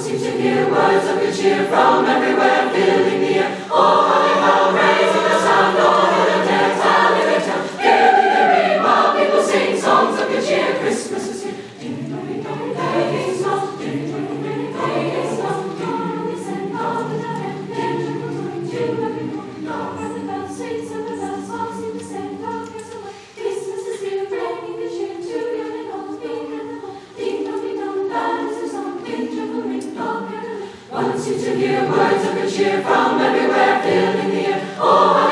you to hear words of good cheer from everywhere, filling the air. Oh, holly how, raising the sound, oh, heaven dance, hallelujah. Gaily they ring, while people sing songs of good cheer. Christmas is here. Ding dong, ding dong, ding dong, ding dong, ding dong, ding dong. Listen, all the time, ding dong, ding dong, ding dong. And the bells swing, and the bells all seem to say, God cares so much. Christmas is here, bringing good cheer to young and old, big and little. Ding dong, ding dong, that is the song. Ding dong, ring, dong, and wants you to hear words of good cheer from everywhere, filling the air. Oh,